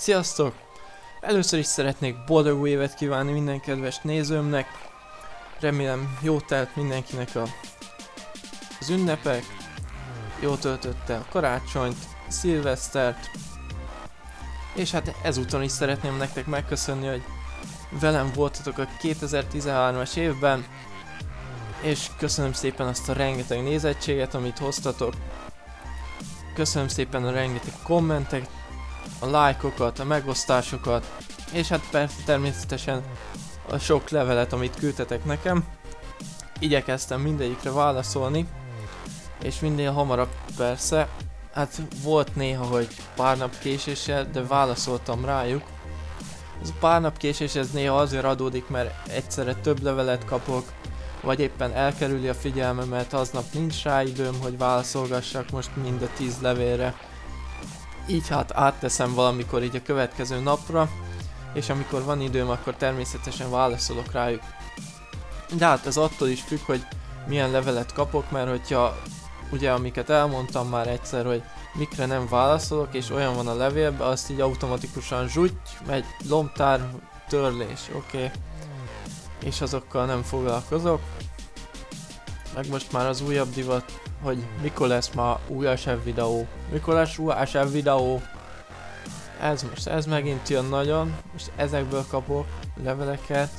Sziasztok! Először is szeretnék boldog új évet kívánni minden kedves nézőmnek. Remélem jó telt mindenkinek az ünnepek. Jó töltötte a karácsonyt, szilvesztert. És hát ezúton is szeretném nektek megköszönni, hogy velem voltatok a 2013-as évben. És köszönöm szépen azt a rengeteg nézettséget, amit hoztatok. Köszönöm szépen a rengeteg kommentet, a lájkokat, a megosztásokat, és hát persze természetesen a sok levelet, amit küldtetek nekem. Igyekeztem mindegyikre válaszolni, és minél hamarabb persze. Hát volt néha, hogy pár nap késéssel, de válaszoltam rájuk. Ez a pár nap késés ez néha azért adódik, mert egyszerre több levelet kapok, vagy éppen elkerüli a figyelmemet, aznap nincs rá időm, hogy válaszolgassak most mind a 10 levélre. Így hát átteszem valamikor így a következő napra, és amikor van időm, akkor természetesen válaszolok rájuk. De hát ez attól is függ, hogy milyen levelet kapok, mert hogyha ugye amiket elmondtam már egyszer, hogy mikre nem válaszolok, és olyan van a levélben, azt így automatikusan zsutty, megy lomtár, törlés, oké. És azokkal nem foglalkozok. Meg most már az újabb divat, hogy mikor lesz már új ASF videó. Mikor lesz új ASF videó? Ez megint jön nagyon. Most ezekből kapok leveleket.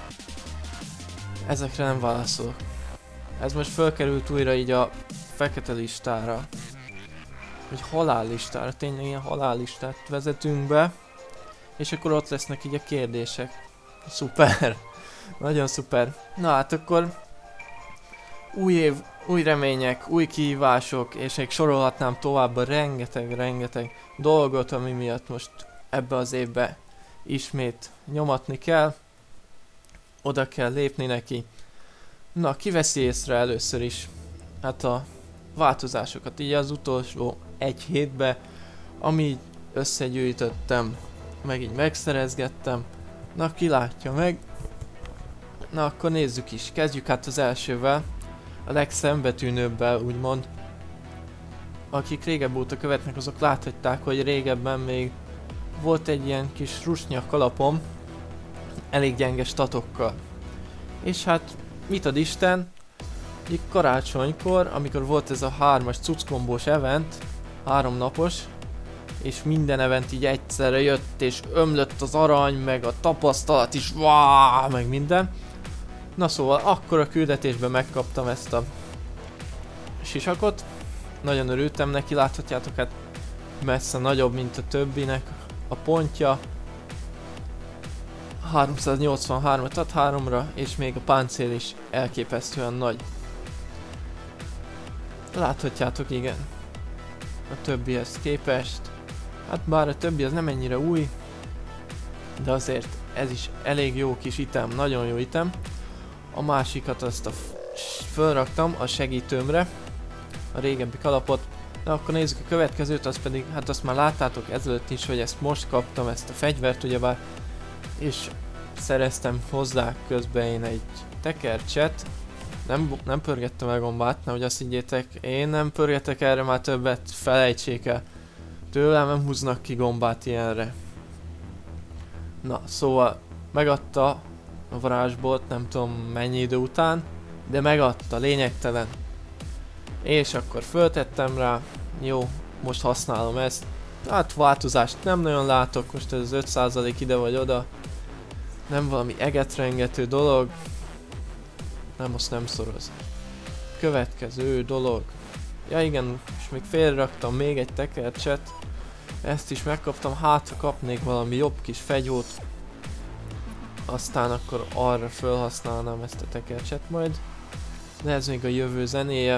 Ezekre nem válaszolok. Ez most fölkerült újra így a fekete listára. Vagy halállistára, tényleg ilyen halállistát vezetünk be. És akkor ott lesznek így a kérdések. Szuper! Nagyon szuper. Na hát akkor új év, új remények, új kihívások, és még sorolhatnám tovább a rengeteg dolgot, ami miatt most ebbe az évbe ismét nyomatni kell. Oda kell lépni neki. Na, ki veszi észre először is? Hát a változásokat így az utolsó egy hétbe, ami összegyűjtöttem, meg így megszerezgettem. Na, ki látja meg? Na, akkor nézzük is. Kezdjük hát az elsővel. A legszembetűnőbbel, úgymond. Akik régebb óta követnek, azok láthatták, hogy régebben még volt egy ilyen kis rusnya kalapom, elég gyenge statokkal. És hát, mit ad Isten? Így karácsonykor, amikor volt ez a 3-as cuckombós event, 3 napos, és minden event így egyszerre jött, és ömlött az arany, meg a tapasztalat is, váááá, meg minden. Na szóval, akkor a küldetésben megkaptam ezt a sisakot. Nagyon örültem neki, láthatjátok, hát messze nagyobb, mint a többinek a pontja. 383-at ad 3-ra, és még a páncél is elképesztően nagy. Láthatjátok, igen. A többihez képest. Hát bár a többi az nem ennyire új, de azért ez is elég jó kis item, nagyon jó item. A másikat azt fölraktam a segítőmre, a régebbi kalapot. Na akkor nézzük a következőt, az pedig, hát azt már láttátok ezelőtt is, hogy ezt most kaptam, ezt a fegyvert ugyebár, és szereztem hozzá közben én egy tekercset. Nem pörgettem el gombát, nehogy azt higgyétek, én nem pörgetek erre már többet, felejtsék el. Tőlem nem húznak ki gombát ilyenre. Na, szóval megadta a varázsbolt, nem tudom mennyi idő után, de megadta, lényegtelen. És akkor föltettem rá, jó, most használom ezt. Hát változást nem nagyon látok, most ez az 5% ide vagy oda. Nem valami egetrengető dolog. Nem, azt nem szoroz. Következő dolog. Ja igen, és még félraktam még egy tekercset. Ezt is megkaptam, hát ha kapnék valami jobb kis fegyót. Aztán akkor arra felhasználnám ezt a tekercset majd. De ez még a jövő zenéje.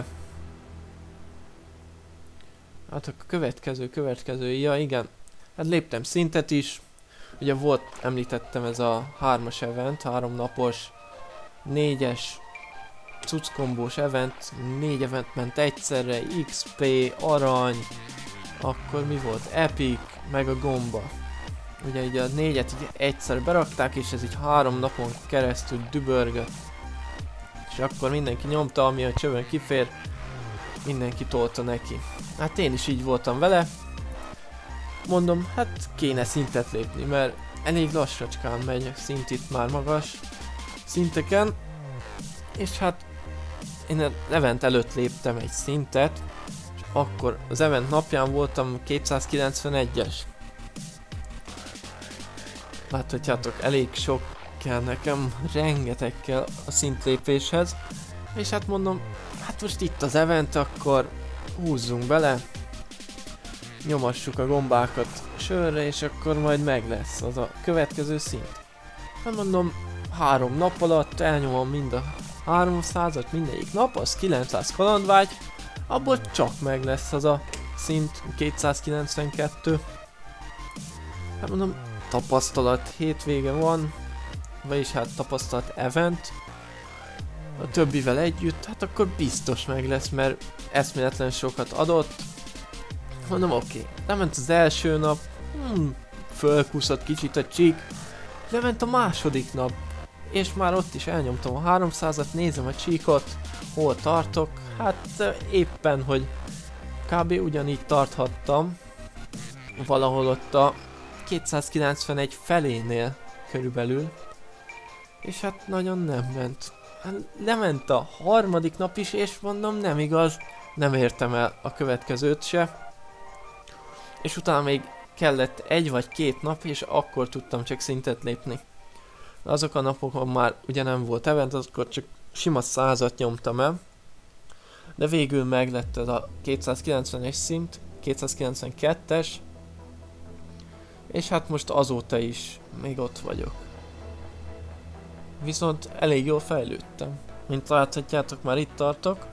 Hát a következő, ja igen. Hát léptem szintet is. Ugye volt, említettem ez a 3-as event, 3 napos, 4-es cuckombós event, 4 event ment egyszerre, XP, arany, akkor mi volt? Epic, meg a gomba. Ugye így a 4-et így egyszer berakták, és ez így 3 napon keresztül dübörgött. És akkor mindenki nyomta, ami a csövön kifér, mindenki tolta neki. Hát én is így voltam vele. mondom, hát kéne szintet lépni, mert elég lassacskán megy a szint itt már magas szinteken, és hát én az event előtt léptem egy szintet, és akkor az event napján voltam 291-es. Láthatjátok, elég sok kell nekem, rengeteg kell a szintlépéshez, és hát mondom, hát most itt az event, akkor húzzunk bele, nyomassuk a gombákat sörre, és akkor majd meg lesz az a következő szint. Hát mondom, 3 nap alatt elnyomom mind a 300-at mindegyik nap, az 900 kalandvágy, abból csak meg lesz az a szint, 292. Hát mondom, tapasztalat hétvége van, vagyis hát tapasztalat event, a többivel együtt, hát akkor biztos meg lesz, mert eszméletlen sokat adott. Mondom, oké. Lement az első nap, fölkúszott kicsit a csík, lement a második nap, és már ott is elnyomtam a 300-at, nézem a csíkot, hol tartok, hát éppen, hogy kb. Ugyanígy tarthattam, valahol ott a 291 felénél körülbelül, és hát nagyon nem ment. Lement a harmadik nap is, és mondom, nem igaz, nem értem el a következőt se. És utána még kellett 1 vagy 2 nap, és akkor tudtam csak szintet lépni. De azok a napokon már ugye nem volt event, akkor csak sima 100-at nyomtam el. De végül meglett ez a 291-es szint, 292-es. És hát most azóta is még ott vagyok. Viszont elég jól fejlődtem. Mint láthatjátok, már itt tartok.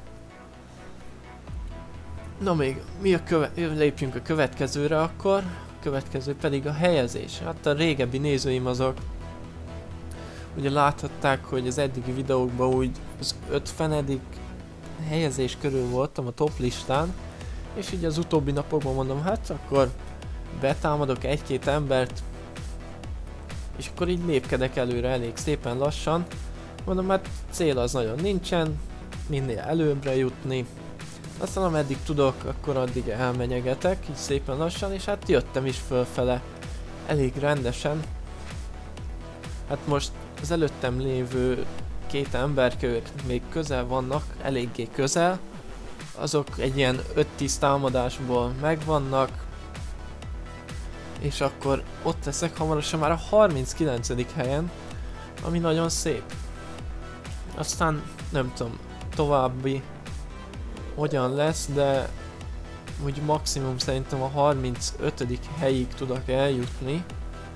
Na még, lépjünk a következőre akkor. A következő pedig a helyezés. Hát a régebbi nézőim azok ugye láthatták, hogy az eddigi videókban úgy az 50. helyezés körül voltam a top listán. És így az utóbbi napokban mondom, hát akkor betámadok 1-2 embert, és akkor így lépkedek előre elég szépen lassan. Mondom, hát cél az nagyon nincsen, minél előbbre jutni. Aztán ameddig tudok, akkor addig elmenyegetek, így szépen lassan, és hát jöttem is fölfele elég rendesen. Hát most az előttem lévő 2 emberkők még közel vannak, eléggé közel. Azok egy ilyen 5-10 támadásból megvannak. És akkor ott leszek hamarosan már a 39. helyen, ami nagyon szép. Aztán nem tudom, további hogyan lesz, de úgy maximum szerintem a 35. helyig tudok eljutni.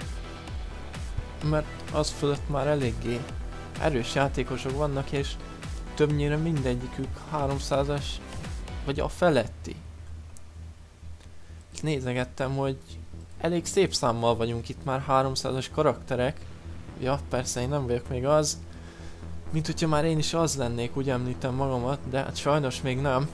Mert az fölött már eléggé erős játékosok vannak, és többnyire mindegyikük 300-as vagy a feletti. Nézegettem, hogy elég szép számmal vagyunk itt már 300-as karakterek. Ja, persze én nem vagyok még az. Mint hogyha már én is az lennék, úgy említem magamat, de hát sajnos még nem.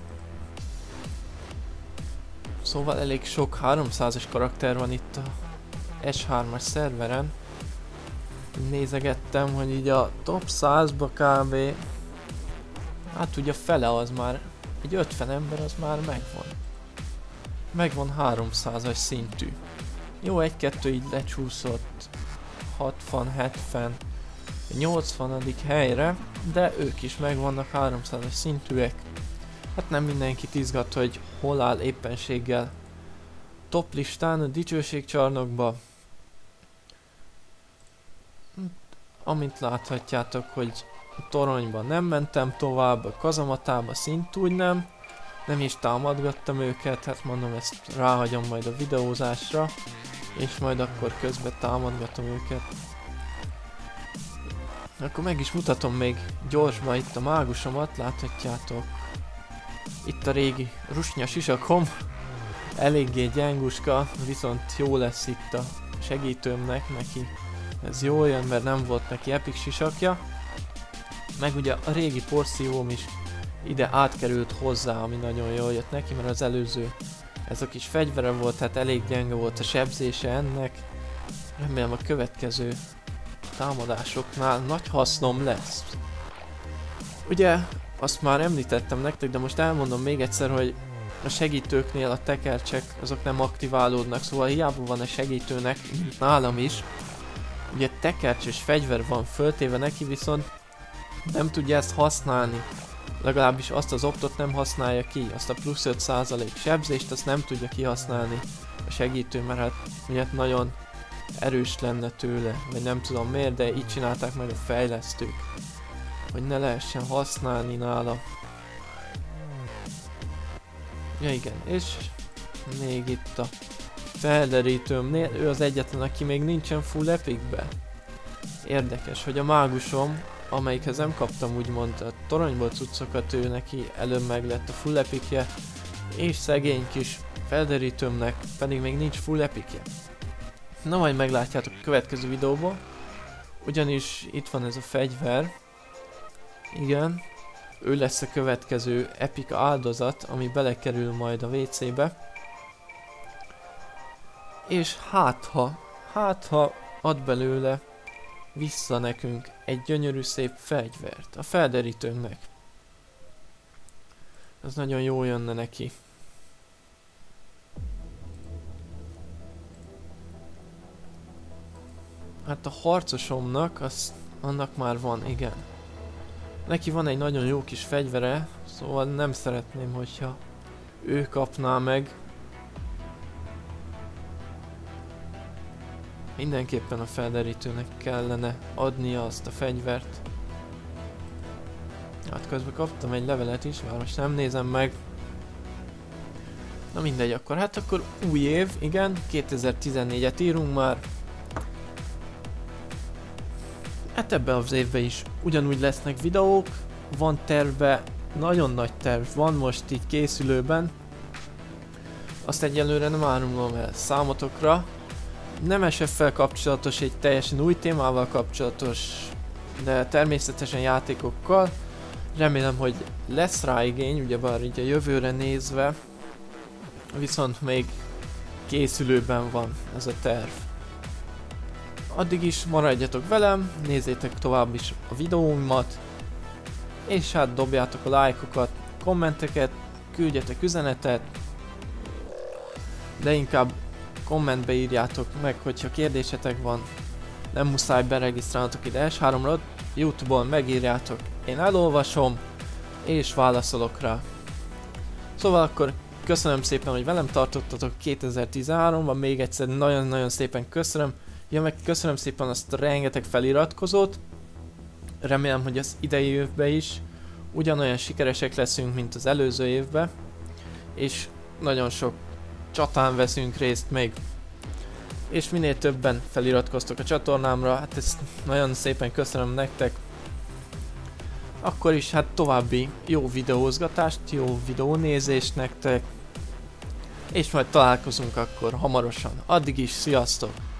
Szóval elég sok 300-as karakter van itt a S3-as szerveren. Nézegettem, hogy így a top 100-ba kb. Hát ugye a fele az már, egy 50 ember az már megvan. Megvan 300-as szintű. Jó, 1-2 így lecsúszott 60, 70, 80. helyre, de ők is megvannak 300-as szintűek. Hát nem mindenkit izgat, hogy hol áll éppenséggel top listán a dicsőségcsarnokba. Amint láthatjátok, hogy a toronyban nem mentem tovább, a kazamatába szintúgy nem. Nem is támadgattam őket, hát mondom, ezt ráhagyom majd a videózásra, és majd akkor közben támadgatom őket. Akkor meg is mutatom még gyorsban itt a mágusomat, láthatjátok. Itt a régi rusnya sisakom, eléggé gyenguska, viszont jó lesz itt a segítőmnek, neki ez jól jön, mert nem volt neki epic sisakja. Meg ugye a régi porszívóm is ide átkerült hozzá, ami nagyon jól jött neki, mert az előző ez a kis fegyvere volt, tehát elég gyenge volt a sebzése ennek. Remélem a következő támadásoknál nagy hasznom lesz. Ugye azt már említettem nektek, de most elmondom még egyszer, hogy a segítőknél a tekercsek azok nem aktiválódnak, szóval hiába van a segítőnek, mint nálam is, ugye tekercses fegyver van föltéve neki, viszont nem tudja ezt használni. Legalábbis azt az optot nem használja ki, azt a plusz 5% sebzést azt nem tudja kihasználni a segítő, mert hát ugye nagyon erős lenne tőle, vagy nem tudom miért, de így csinálták meg a fejlesztők, hogy ne lehessen használni nála. Ja igen, és még itt a felderítőmnél, ő az egyetlen, aki még nincsen full epicbe. Érdekes, hogy a mágusom, amelyikhez nem kaptam úgymond a toronyból cuccokat, ő neki előbb meg lett a full epicje, és szegény kis felderítőmnek pedig még nincs full epicje. Na majd meglátjátok a következő videóban, ugyanis itt van ez a fegyver, igen, ő lesz a következő epic áldozat, ami belekerül majd a WC-be. És hát ha ad belőle vissza nekünk egy gyönyörű szép fegyvert a felderítőnknek. Ez nagyon jó jönne neki. Hát a harcosomnak, annak már van, igen. Neki van egy nagyon jó kis fegyvere, szóval nem szeretném, hogyha ő kapná meg. Mindenképpen a felderítőnek kellene adnia azt a fegyvert. Hát közben kaptam egy levelet is, már most nem nézem meg. Na mindegy, akkor új év, igen, 2014-et írunk már. Hát ebben az évben is ugyanúgy lesznek videók, van terve, nagyon nagy terv van most így készülőben. Azt egyelőre nem árulom el számotokra. Nem SF-fel kapcsolatos, egy teljesen új témával kapcsolatos, de természetesen játékokkal. Remélem, hogy lesz rá igény, ugyebár így a jövőre nézve, viszont még készülőben van ez a terv. Addig is maradjatok velem, nézzétek tovább is a videóimat, és hát dobjátok a lájkokat, kommenteket, küldjetek üzenetet, de inkább kommentbe írjátok meg, hogyha kérdésetek van, nem muszáj beregisztrálnotok ide S3-ra, YouTube-on megírjátok, én elolvasom, és válaszolok rá. Szóval akkor köszönöm szépen, hogy velem tartottatok 2013-ban, még egyszer nagyon-nagyon szépen köszönöm. Ja, meg köszönöm szépen azt a rengeteg feliratkozót, remélem, hogy az idei évben is ugyanolyan sikeresek leszünk, mint az előző évben, és nagyon sok csatán veszünk részt még. És minél többen feliratkoztok a csatornámra, hát ezt nagyon szépen köszönöm nektek. Akkor is hát további jó videózgatást, jó videónézést nektek, és majd találkozunk akkor hamarosan. Addig is, sziasztok!